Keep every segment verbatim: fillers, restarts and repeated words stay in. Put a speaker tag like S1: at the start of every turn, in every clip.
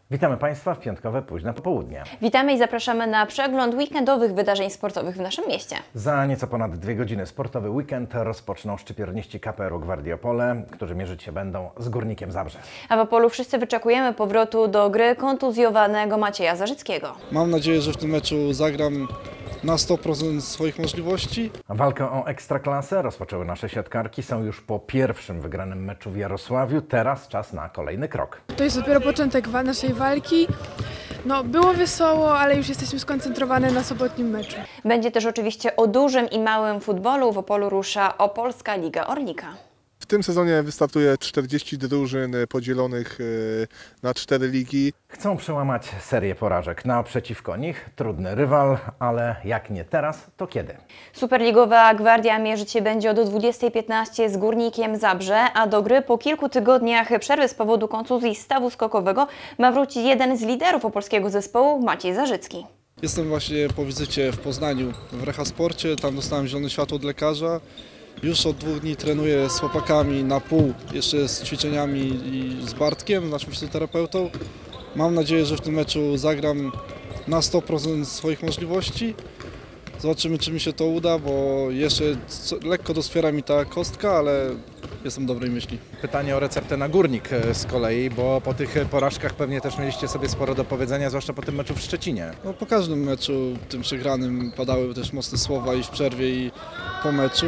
S1: Witamy Państwa w piątkowe późne popołudnie.
S2: Witamy i zapraszamy na przegląd weekendowych wydarzeń sportowych w naszym mieście.
S1: Za nieco ponad dwie godziny sportowy weekend rozpoczną szczypiorniści K P R u Gwardia Opole, którzy mierzyć się będą z Górnikiem Zabrze.
S2: A w Opolu wszyscy wyczekujemy powrotu do gry kontuzjowanego Macieja Zarzyckiego.
S3: Mam nadzieję, że w tym meczu zagram na sto procent swoich możliwości.
S1: Walkę o ekstraklasę rozpoczęły nasze siatkarki. Są już po pierwszym wygranym meczu w Jarosławiu. Teraz czas na kolejny krok.
S4: To jest dopiero początek naszej walki. No, było wesoło, ale już jesteśmy skoncentrowane na sobotnim meczu.
S2: Będzie też oczywiście o dużym i małym futbolu. W Opolu rusza Opolska Liga Orlika.
S5: W tym sezonie wystartuje czterdzieści drużyn podzielonych na cztery ligi.
S1: Chcą przełamać serię porażek. Naprzeciwko nich trudny rywal, ale jak nie teraz, to kiedy?
S2: Superligowa Gwardia mierzyć się będzie od dwudziestej piętnaście z Górnikiem Zabrze, a do gry po kilku tygodniach przerwy z powodu kontuzji stawu skokowego ma wrócić jeden z liderów opolskiego zespołu, Maciej Zarzycki.
S3: Jestem właśnie po wizycie w Poznaniu w Rehasporcie, tam dostałem zielone światło od lekarza. Już od dwóch dni trenuję z chłopakami na pół, jeszcze z ćwiczeniami i z Bartkiem, naszym fizjoterapeutą. Mam nadzieję, że w tym meczu zagram na sto procent swoich możliwości. Zobaczymy, czy mi się to uda, bo jeszcze lekko doskwiera mi ta kostka, ale jestem dobrej myśli.
S6: Pytanie o receptę na Górnik z kolei, bo po tych porażkach pewnie też mieliście sobie sporo do powiedzenia, zwłaszcza po tym meczu w Szczecinie.
S3: No, po każdym meczu, tym przegranym, padały też mocne słowa i w przerwie, i po meczu.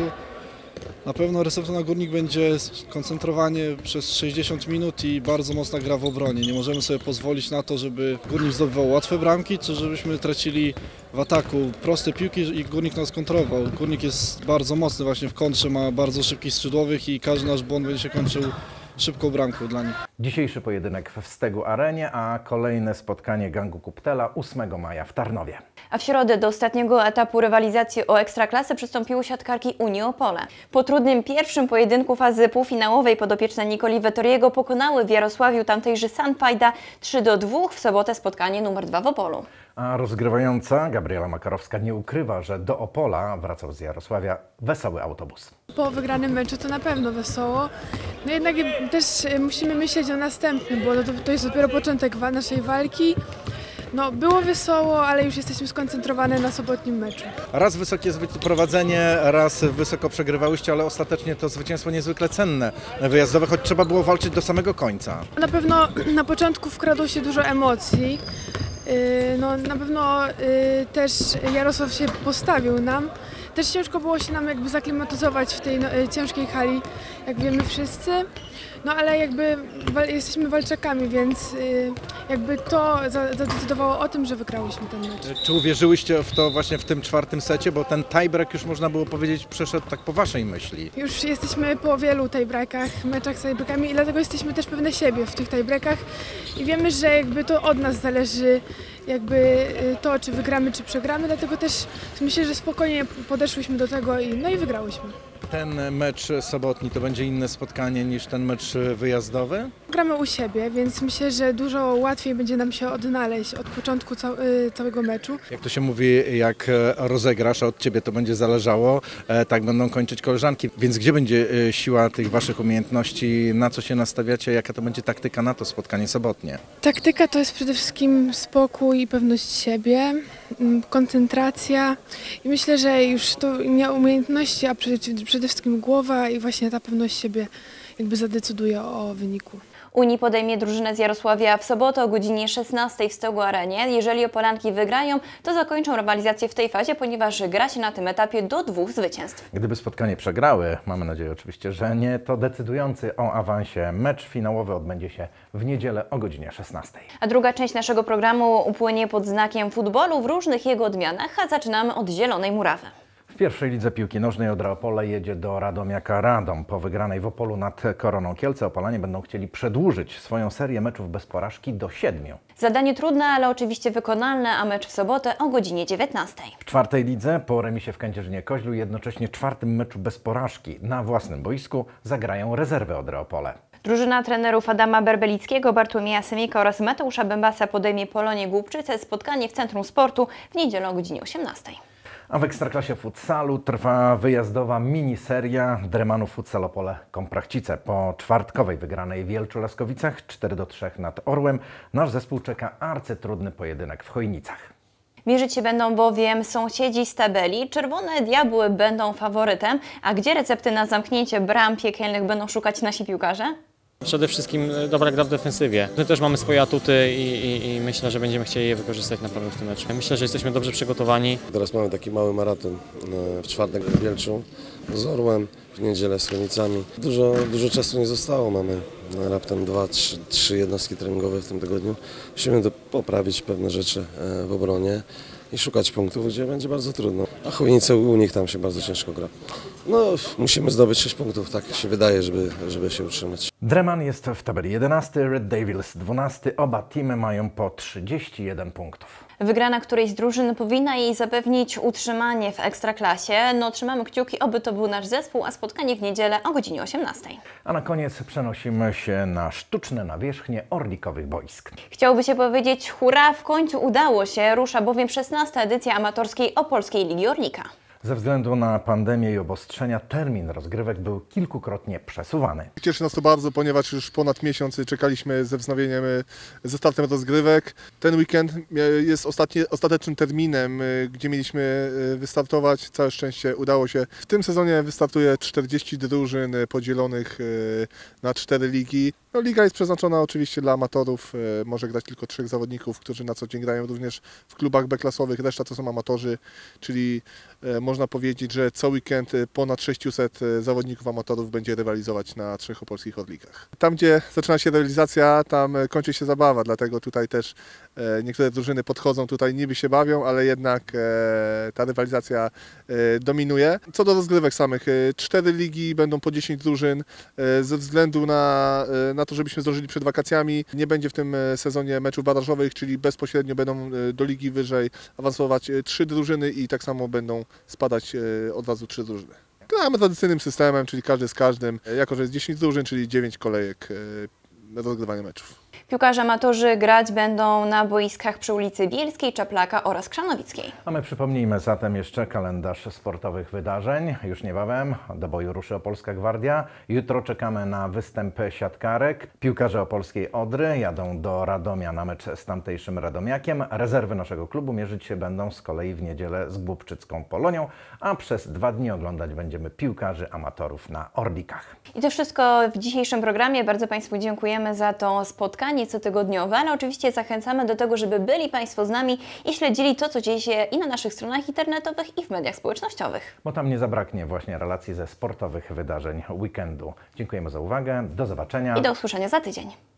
S3: Na pewno receptą na Górnik będzie koncentrowanie przez sześćdziesiąt minut i bardzo mocna gra w obronie. Nie możemy sobie pozwolić na to, żeby Górnik zdobywał łatwe bramki, czy żebyśmy tracili w ataku proste piłki i Górnik nas kontrował. Górnik jest bardzo mocny właśnie w kontrze, ma bardzo szybkich skrzydłowych i każdy nasz błąd będzie się kończył szybką bramką dla nich.
S1: Dzisiejszy pojedynek w Stegu Arenie, a kolejne spotkanie gangu Kuptela ósmego maja w Tarnowie.
S2: A w środę do ostatniego etapu rywalizacji o ekstraklasę przystąpiły siatkarki Unii Opole. Po trudnym pierwszym pojedynku fazy półfinałowej podopieczne Nikoli Vettoriego pokonały w Jarosławiu tamtejży Sanpajda trzy do dwóch, w sobotę spotkanie numer dwa w Opolu.
S1: A rozgrywająca Gabriela Makarowska nie ukrywa, że do Opola wracał z Jarosławia wesoły autobus.
S4: Po wygranym meczu to na pewno wesoło. No jednak też musimy myśleć o następnym, bo to, to jest dopiero początek naszej walki. No, było wesoło, ale już jesteśmy skoncentrowane na sobotnim meczu.
S6: Raz wysokie prowadzenie, raz wysoko przegrywałyście, ale ostatecznie to zwycięstwo niezwykle cenne wyjazdowe, choć trzeba było walczyć do samego końca.
S4: Na pewno na początku wkradło się dużo emocji. No, na pewno też Jarosław się postawił nam. Też ciężko było się nam jakby zaklimatyzować w tej no, ciężkiej hali, jak wiemy wszyscy. No ale jakby wal, jesteśmy walczakami, więc y, jakby to zadecydowało o tym, że wygrałyśmy ten mecz.
S6: Czy uwierzyłyście w to właśnie w tym czwartym secie, bo ten tiebreak już można było powiedzieć przeszedł tak po waszej myśli?
S4: Już jesteśmy po wielu tiebreakach, meczach z tiebreakami i dlatego jesteśmy też pewne siebie w tych tiebreakach i wiemy, że jakby to od nas zależy jakby to, czy wygramy, czy przegramy, dlatego też myślę, że spokojnie podeszłyśmy do tego i, no i wygrałyśmy.
S6: Ten mecz sobotni to będzie inne spotkanie niż ten mecz wyjazdowy?
S4: Gramy u siebie, więc myślę, że dużo łatwiej będzie nam się odnaleźć od początku cał całego meczu.
S6: Jak to się mówi, jak rozegrasz, a od ciebie to będzie zależało, tak będą kończyć koleżanki. Więc gdzie będzie siła tych waszych umiejętności, na co się nastawiacie, jaka to będzie taktyka na to spotkanie sobotnie?
S4: Taktyka to jest przede wszystkim spokój i pewność siebie, koncentracja i myślę, że już to nie umiejętności, a przede wszystkim głowa i właśnie ta pewność siebie jakby zadecyduje o wyniku.
S2: Unii podejmie drużynę z Jarosławia w sobotę o godzinie szesnastej w Stegu Arenie. Jeżeli Opolanki wygrają, to zakończą rywalizację w tej fazie, ponieważ gra się na tym etapie do dwóch zwycięstw.
S1: Gdyby spotkanie przegrały, mamy nadzieję oczywiście, że nie, to decydujący o awansie mecz finałowy odbędzie się w niedzielę o godzinie szesnastej.
S2: A druga część naszego programu upłynie pod znakiem futbolu w różnych jego odmianach, a zaczynamy od Zielonej Murawy.
S1: W pierwszej lidze piłki nożnej Odra Opole jedzie do Radomiaka Radom. Po wygranej w Opolu nad Koroną Kielce Opolanie będą chcieli przedłużyć swoją serię meczów bez porażki do siedmiu.
S2: Zadanie trudne, ale oczywiście wykonalne, a mecz w sobotę o godzinie dziewiętnastej.
S1: W czwartej lidze po remisie w Kędzierzynie-Koźlu jednocześnie czwartym meczu bez porażki na własnym boisku zagrają rezerwy Odry Opole.
S2: Drużyna trenerów Adama Berbelickiego, Bartłomieja Semika oraz Mateusza Bębasa podejmie Polonię Głubczyce. Spotkanie w Centrum Sportu w niedzielę o godzinie osiemnastej.
S1: A w Ekstraklasie futsalu trwa wyjazdowa miniseria Dremanu Futsal Opole Komprachcice. Po czwartkowej wygranej w Wielczu Laskowicach cztery do trzech nad Orłem nasz zespół czeka arcytrudny pojedynek w Chojnicach.
S2: Mierzyć się będą bowiem sąsiedzi z tabeli. Czerwone Diabły będą faworytem. A gdzie recepty na zamknięcie bram piekielnych będą szukać nasi piłkarze?
S7: Przede wszystkim dobra gra w defensywie. My też mamy swoje atuty i, i, i myślę, że będziemy chcieli je wykorzystać na pewno w tym meczu. Myślę, że jesteśmy dobrze przygotowani.
S8: Teraz mamy taki mały maraton w czwartek w Wielczu z Orłem, w niedzielę z Chojnicami. Dużo, dużo czasu nie zostało, mamy raptem dwa, trzy, trzy jednostki treningowe w tym tygodniu. Musimy do, poprawić pewne rzeczy w obronie i szukać punktów, gdzie będzie bardzo trudno. A Chojnice, u nich tam się bardzo ciężko gra. No, musimy zdobyć sześć punktów, tak się wydaje, żeby, żeby się utrzymać.
S1: Dreman jest w tabeli jedenasty, Red Devils dwunasty. Oba teamy mają po trzydzieści jeden punktów.
S2: Wygrana którejś z drużyn powinna jej zapewnić utrzymanie w Ekstraklasie. No, trzymamy kciuki, oby to był nasz zespół, a spotkanie w niedzielę o godzinie osiemnastej.
S1: A na koniec przenosimy się na sztuczne nawierzchnie orlikowych boisk.
S2: Chciałoby się powiedzieć hurra, w końcu udało się. Rusza bowiem szesnasta edycja amatorskiej Opolskiej Ligi Orlika.
S1: Ze względu na pandemię i obostrzenia termin rozgrywek był kilkukrotnie przesuwany.
S5: Cieszy nas to bardzo, ponieważ już ponad miesiąc czekaliśmy ze wznowieniem, ze startem rozgrywek. Ten weekend jest ostatnie, ostatecznym terminem, gdzie mieliśmy wystartować. Całe szczęście udało się. W tym sezonie wystartuje czterdzieści drużyn podzielonych na cztery ligi. No, liga jest przeznaczona oczywiście dla amatorów. Może grać tylko trzech zawodników, którzy na co dzień grają również w klubach B-klasowych. Reszta to są amatorzy, czyli można powiedzieć, że co weekend ponad sześciuset zawodników amatorów będzie rywalizować na trzech opolskich orlikach. Tam, gdzie zaczyna się rywalizacja, tam kończy się zabawa, dlatego tutaj też niektóre drużyny podchodzą, tutaj niby się bawią, ale jednak ta rywalizacja dominuje. Co do rozgrywek samych, cztery ligi, będą po dziesięć drużyn. Ze względu na, na to, żebyśmy zdążyli przed wakacjami, nie będzie w tym sezonie meczów barażowych, czyli bezpośrednio będą do ligi wyżej awansować trzy drużyny i tak samo będą spadać od razu trzy drużyny. Gramy tradycyjnym systemem, czyli każdy z każdym, jako że jest dziesięć drużyn, czyli dziewięć kolejek rozgrywania meczów.
S2: Piłkarze amatorzy grać będą na boiskach przy ulicy Bielskiej, Czaplaka oraz Krzanowickiej.
S1: A my przypomnijmy zatem jeszcze kalendarz sportowych wydarzeń. Już niebawem do boju ruszy Opolska Gwardia. Jutro czekamy na występ siatkarek. Piłkarze opolskiej Odry jadą do Radomia na mecz z tamtejszym Radomiakiem. Rezerwy naszego klubu mierzyć się będą z kolei w niedzielę z Głubczycką Polonią, a przez dwa dni oglądać będziemy piłkarzy amatorów na Orlikach.
S2: I to wszystko w dzisiejszym programie. Bardzo Państwu dziękujemy za to spotkanie cotygodniowe, ale oczywiście zachęcamy do tego, żeby byli Państwo z nami i śledzili to, co dzieje się i na naszych stronach internetowych, i w mediach społecznościowych.
S1: Bo tam nie zabraknie właśnie relacji ze sportowych wydarzeń weekendu. Dziękujemy za uwagę, do zobaczenia.
S2: I do usłyszenia za tydzień.